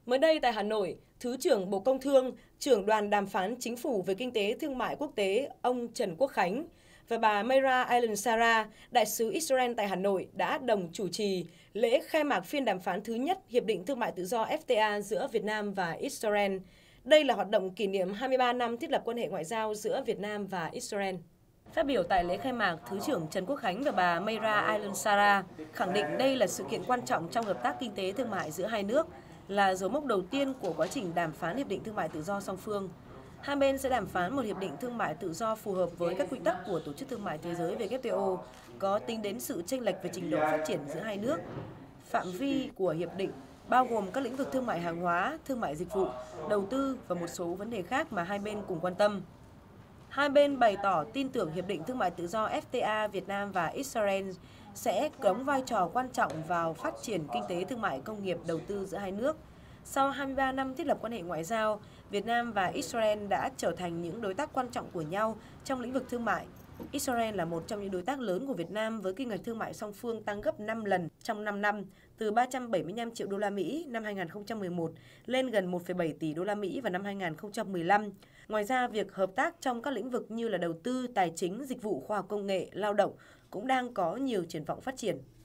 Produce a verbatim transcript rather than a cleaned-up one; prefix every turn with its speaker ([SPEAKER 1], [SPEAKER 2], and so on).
[SPEAKER 1] Mới đây tại Hà Nội, Thứ trưởng Bộ Công Thương, trưởng đoàn đàm phán chính phủ về kinh tế thương mại quốc tế ông Trần Quốc Khánh và bà Meira Al-Sara, đại sứ Israel tại Hà Nội đã đồng chủ trì lễ khai mạc phiên đàm phán thứ nhất Hiệp định Thương mại Tự do ép ta a giữa Việt Nam và Israel. Đây là hoạt động kỷ niệm hai mươi ba năm thiết lập quan hệ ngoại giao giữa Việt Nam và Israel. Phát biểu tại lễ khai mạc, Thứ trưởng Trần Quốc Khánh và bà Meira Al-Sara khẳng định đây là sự kiện quan trọng trong hợp tác kinh tế thương mại giữa hai nước, là dấu mốc đầu tiên của quá trình đàm phán Hiệp định Thương mại Tự do song phương. Hai bên sẽ đàm phán một hiệp định thương mại tự do phù hợp với các quy tắc của Tổ chức Thương mại Thế giới W T O, có tính đến sự chênh lệch về trình độ phát triển giữa hai nước. Phạm vi của hiệp định bao gồm các lĩnh vực thương mại hàng hóa, thương mại dịch vụ, đầu tư và một số vấn đề khác mà hai bên cùng quan tâm. Hai bên bày tỏ tin tưởng Hiệp định Thương mại Tự do ép ta a Việt Nam và Israel sẽ đóng vai trò quan trọng vào phát triển kinh tế thương mại công nghiệp đầu tư giữa hai nước. Sau hai mươi ba năm thiết lập quan hệ ngoại giao, Việt Nam và Israel đã trở thành những đối tác quan trọng của nhau trong lĩnh vực thương mại. Israel là một trong những đối tác lớn của Việt Nam với kim ngạch thương mại song phương tăng gấp năm lần trong năm năm, từ ba trăm bảy mươi lăm triệu đô la Mỹ năm hai nghìn không trăm mười một lên gần một phẩy bảy tỷ đô la Mỹ vào năm hai nghìn không trăm mười lăm. Ngoài ra, việc hợp tác trong các lĩnh vực như là đầu tư, tài chính, dịch vụ, khoa học công nghệ, lao động cũng đang có nhiều triển vọng phát triển.